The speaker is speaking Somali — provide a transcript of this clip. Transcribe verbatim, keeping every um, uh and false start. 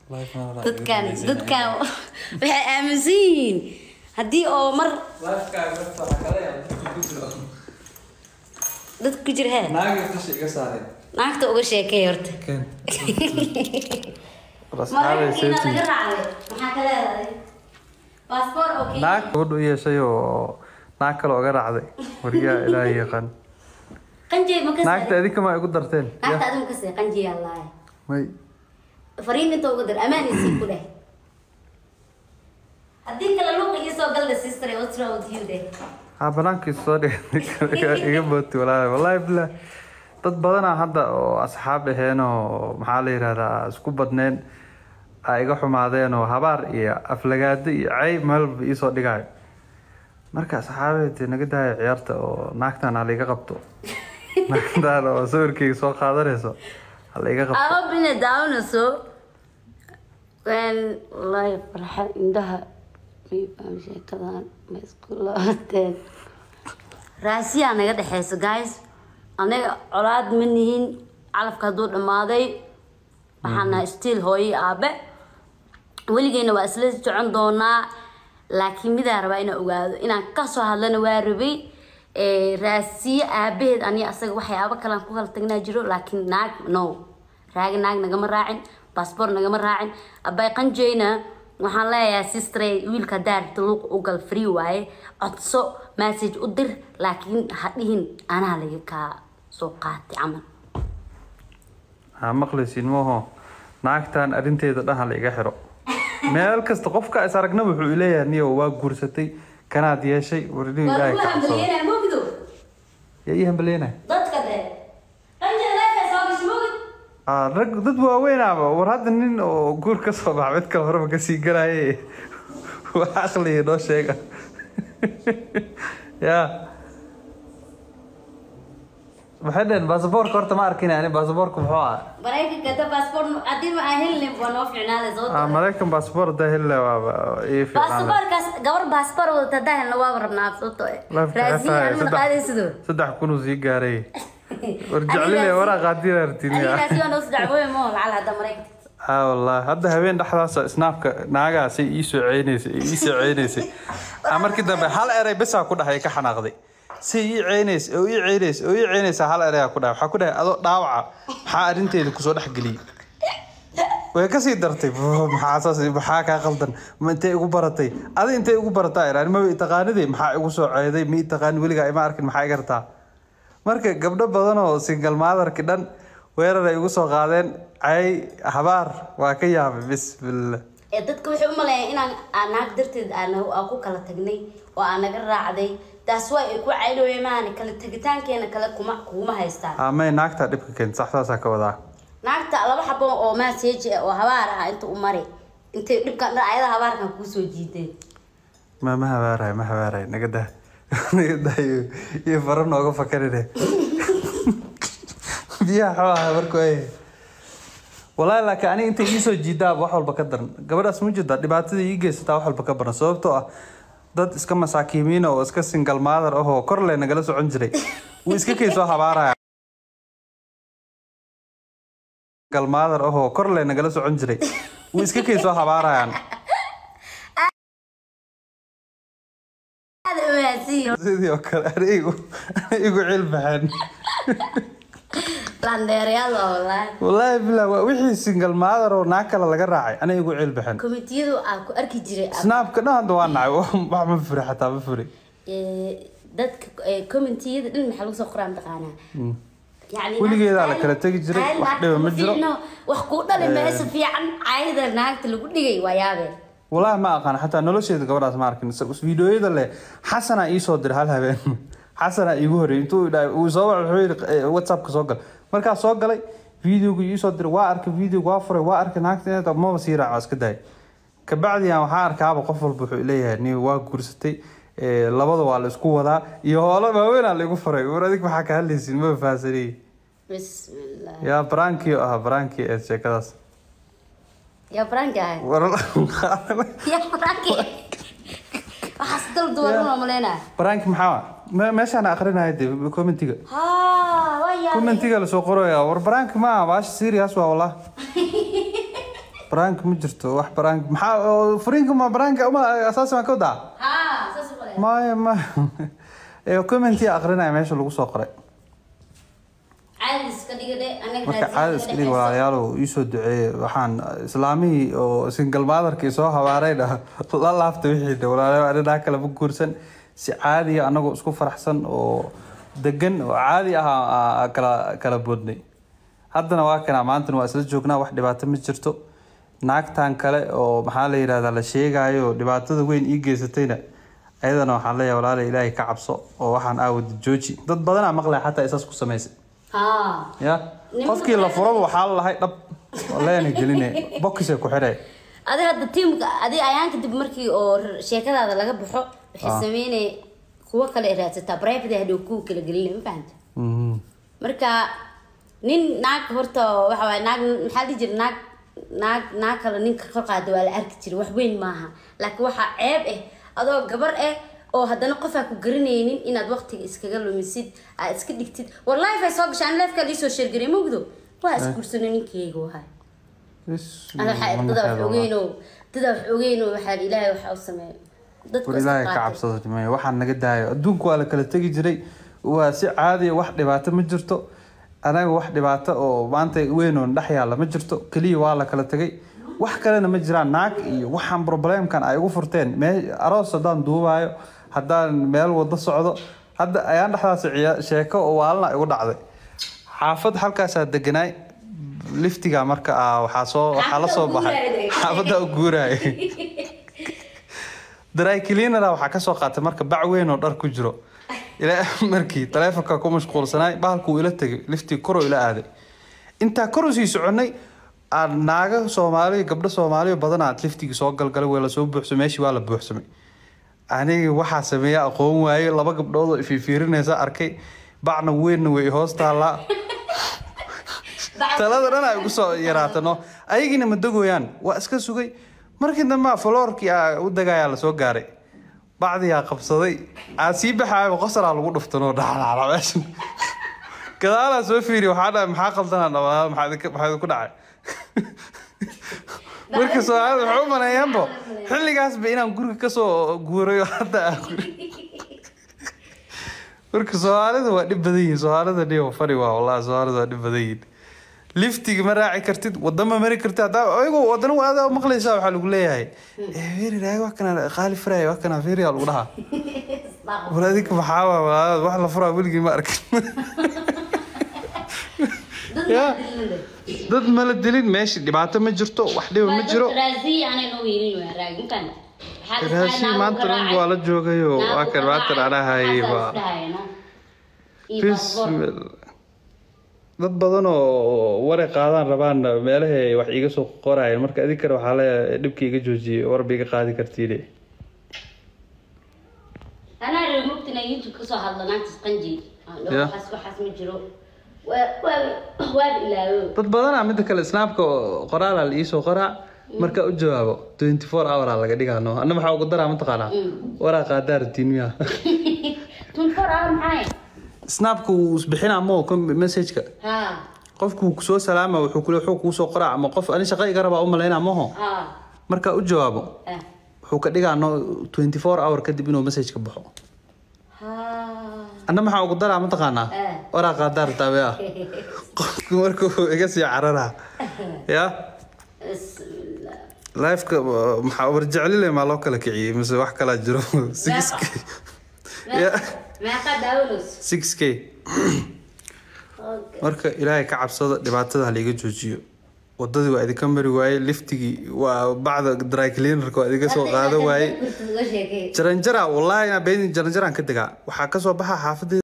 dadkan dadkan waxay aaminsan haddii oo mar dad ku jira hee naagta uga sheekay horta naag gabadhu yeeshay oo naag kale oga raacday wariyaa ilaahay yaqaan naagta adinka ma igu darteen naagta adinka see qanjiya allah may fariin inta uga dar amaanisi ku leh haddii kale luuqa iyo soo galda sister what's wrong with you de ha banaanki soo dhigay iga booti walahi wallahi billah dad badan hadda oo asxaab aheen oo maxaa la yiraahdaa isku badneen ay iga xumaadeen oo habaar iyo aflagaado iyo cay malba ii soo dhigay marka asxaabeed naga daay ciyaarta oo naagtan hal iga qabto naagtan oo sawirkayga soo qaadanayso hal iga qabto aba bina daawnaso when life farxad indaha may faham sheekadan ma isku laateen raasiya naga dhaxayso guys anaga colaad ma nihin calafka haduu dhamaaday waxaana still hooyo aabe weligeena waa isla socon doonaa laakiin midaan rabaa inaan ogaado inaan ka soo hadlana waa rabay ee raasiya aabaheed aniga asaga waxyaabo kale aan ku kala tagnaa jiro laakiin naag no raagi naag nagama raacin passport nagama raacin abay qanjeyna waxaan leeyahay sister wiilka daarta luuq u gal free waaye codso message u dir laakiin ha dhihin anaa laga ka soo qaatay aman ha maqlaysiin mooho naagtan arinteeda dhahan la iga xiro meel kasta qofka is aragna wuxuu leeyahay niyo waa guursatay kanaad yeeshay waradii ilaahay ka soo yaa ii hambaleena dadka de qanjey leeyahay soo bismood ah rag dad waaweyn ah war hadda nin oo guur ka soo baxay mid kale horba ka sii galay wax aqliye noo sheega ya waxaan baasaboorka horta ma arkin ani baasaboorka muxuu ah Mareykan kada passport adii ma ahelin bano fiicnaada soo ah Mareykan passport da helle waa ee fiican passportkaas gabar passport wada daahna waa rabnaa sabto raasi aan qaadaysido saddex kun oo sii gaaray warjaclile wara qaadina artiniya ani raasi aan saddex boy mo lacala hada Mareykan ah wallahi hadda habeen dhaxdaas snaapka naagaasi ii soo ceeynaysa ii soo ceeynaysa amarkii dambe hal eray bas ku dhahay ka xanaaqday si ii ceynays oo ii ceynays oo ii ceynays hal eray ku dhahay waxa ku dhahay adoo dhaawaca waxa arinteedu ku soo dhax galiyay way ka sii dartay maxaa asaas waxa ka qaldan ma intee ugu baratay adi intee ugu baratay aan ma taqaanidii maxaa ugu soo ceeday mi taqaan waliga ma arkin maxaa iga rabtaa marka gabdho badan oo single mother ki dhan weerar ay ugu soo qaadeen ay habaar waa ka yaabay bismillah ee dadku waxay u maleeyeen inaan naag darteed aan ku kala tagnay oo aan naga raacday taas way ku cayloobay maan kala tagitaankeena kala kuma kuma haystaan ama naagta dhibka keen saxdaas ka wadaa naagta laba xabo oo message oo habaar ah inta u maray inta dhibka ayada habaarkan ku soo jiiday ma ma habaaray ma habaaray naga daa naga daa iyo faran nooga fakarine biya xawaa markay والله لكن أنا أنت يسوع جدا بحول بقدر قبل اسمه جدا دبعت ذي يجي ستا بحول بقدر صوبته ضد إسكا مساكيمين أو إسكا سنجل مادر أو كرله نجلس عنجري وإسكا كيسوا حبارة سنجل مادر أو كرله نجلس عنجري وإسكا كيسوا حبارة يعني هذا ما يصير زيدي أوكل أنا إيجو إيجو علم حن landheeryaal wallahi wallahi bila wixii single mother oo naag kale laga raacay ana igu ceel baxan komitiyadu aan ku arki jiray snapka dhahan waa nacay wax ma furi xataa ma furi ee dadka komitiyada dhin maxaa lagu soo qoraan taqaana yani weligeeda la kala tagi jiray wax dhiba ma jiro wax ku dhalay ma is fiican ayda naagta lagu dhigay waa yaabeen wallahi ma aqaan xataa nolosheeda gabadhaas ma arkin fiidiyoyada le xasana ii soo dir hal habeen xasana igu horeeyay intuu uu soo wuxuu WhatsApp ka soo gal marka soo galay fiidiyoga ii soo dir waa arkay fiidiyoga waa furay waa arkay naagteeda ma wasiir ah iska day ka bacdi aan waxa arkaaba qof walba wuxuu leeyahay ni waa guursatay ee labada waa la isku wadaa iyo hoola waaweyn aan lagu furay war adig waxa ka hadlaysin ma faasari bismillah ya branki ah branki ee sheekadaas ya branki ah war ya branki waxa sidoo doorno malena branki maxaa ما ماشي أنا آخرين هاي كومنتيجا ها ويا كومنتيجا لسوق قرويا وربرانك ما باش سيرياس والله برانك مجرته واحد برانك محا فرينك ما برانك ما أساسا ما كودا ها أساسا ولا ما ما إيه كومنتي أقرنا ماشي اللي قصة أقرأ عادس كدي كده أنا marka caadis kaliya walaalayaal ii soo duceeyay waxaan islaamii oo single mother-kii soo hawaarayna la laafta wixii walaalayaal anaga kala guursan si caadi ah anagu isku faraxsan oo degan oo caadi ah kala kala boodnay haddana waa kana maanta waa isla joognaa wax dhibaato ma jirto naagtan kale oo maxaa la yiraahdaa la sheegayo dhibaatada weyn ii geysatayna ayadana waxaan leeyahay walaalayaal Ilaahay ka cabso oo waxaan aawad jooji dad badan ama maqlay xataa isaas ku sameysay ها يا qofkii la furo waxa la lahay dhab walaana gelinay boxka ku xiray adiga hadda teamka adiga ayaan kadib markii oo sheekadaada laga baxo waxay sameeyeen kuwa kale raadsataa private hadhow ku kala gelinay ma fahanta marka nin naag horta waxa way naag maxaa dhijir naag naag naag kale ninka kor qaado waa la arki jiray wax weyn maaha laakiin waxa ceeb ah adoo gabar ah oo haddana qof aan ku garanaynin inaad waqtiga iskaga lumisid aad iska dhigtid wallahi fay soo gashaan leefka li soo sheergaray mugdo waa iskuursanay ninkeyga wahay ana waxa dad wax ogeyno dad wax ogeyno waxa ilaahay waxa uu sameeyay dadku ilaahay ka cabsado timay waxaan naga daayo adduunku waa la kala tagi jiray waa si caadi wax dhibaato ma jirto anaga wax dhibaato oo maanta weyn oo dhax yaala ma jirto kaliya waa la kala tagay wax kalena ma jiraan naag iyo waxaan problemkan ay ugu furteen aroos hadaan duubaayo haddaan meel wada socdo hadda ayaan dhaxdaas sheeko oo waalna igu dhacday xaafad halkaas aad deganay liftiga marka waxa soo waxa la soo baxay xaafada u guuray dry cleaner waxa ka soo qaatay marka bac weyn oo dhar ku jiro ila markii taleefanka ku mashquulsanay bahalku ila tagay lifti koro ila aaday inta koro sii soconay aan naaga Soomaali gabdho Soomaali badan aad liftiga soo galgalay wala soo buuxsamay meeshii waa la buuxsamay aniga waxa sameeyaa aqoon waaye laba gabdhood oo fiirinaysa arkay bacna weyn way hoostaala talada dhan ay ugu soo yaraatano ayagina ma dagooyaan waa iska sugay markii dambe floorkii u dagaaya la soo gaaray bacdiya qabsaday aasi baxay qosar lagu dhuftano dhaxlaala meesha kadaala soo fiiri waxa maxaa qaldanaa maxaa maxaa ku dhacay marka soo aad waxa u maleeyanbo xilligaas ba inaan guriga ka soo guurayo hadda marka Soomaalida waa dhib badan yihiin Soomaalida dhiyo fari waa wallahi Soomaalida waa dhib badan yihiin liftiga ma raaci kartid wadama mari kartid hada ayagu wadan waada maqlaysa waxa lagu leeyahay ee weeri raay wax kana qaali faraay wax kana fiiri lagu dhaha walaadika maxaa waa wax la furaa wiligi ma arkin يا ضد ما لدلين ماشي دبعته ما جرتو وحده ما جرو رازي انا نو يرين راجن كان رازي ما انت رنج ولا جوغيو واكر واتر انا هاي با بسم dad badan oo wareey qaadan rabaan meelahay wax iga soo qorayeen marka adii kar waxa la dhibkayga joojiyay warbiga qaadi kartiide ana remote-na YouTube ka soo hadlanaa tisqanji waxaas waxaas ma jiro dad badan mid kale snapka qoraal la ii soo qoraa marka u jawaabo twenty-four hour laga dhigaano anna waxa ugu daraa ma taqaana wara qaadar tiimiya twenty-four hour maxay snapku usbixina mo message-ka ha qofku ku soo salaama wuxuu kula wuxuu ku soo qoraa ama qof ani shaqo iga raba u maleynaa ma ho ha marka u jawaabo wuxuu ka dhigaano twenty-four hour kadib inuu message ka baxo ha أنا ما حاول أقدر أعمل تقانا ولا قدر تابع مركو إيجا سي عررها يا لايف ك محاول رجع لي ما لوك لك عي مثل واحد كلا جرو six K يا ما قد أولوس six K مركو إلهي كعب صدق دبعتها اللي يجي جوجيو wadadii waa idin ka mari waayay liftigii waa bacda dry cleaner ko adiga soo qaado waayay jaranjara wallahi na been jaranjaran ka diga waxa ka soo baxa xaafadii